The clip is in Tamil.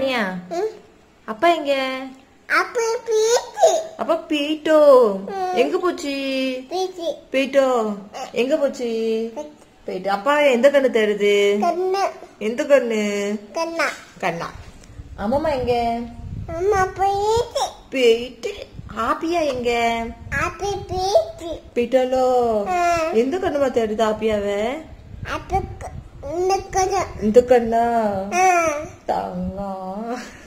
தனியா? அப்பா எங்க? அப்பா போயிட்டோ. எங்க போச்சு? போயிட்டோ. எங்க போச்சு? போயிட்டு. அப்பா எந்த கண்ணு தேடுது? எந்த கண்ணு? கண்ணா. அம்மா எங்க? போயிட்டு. ஆப்பியா எங்க? போயிட்டாலோ. எந்த கண்ணுமா தேடுது ஆப்பியாவ? இந்த கண்ணா? தங்கம்.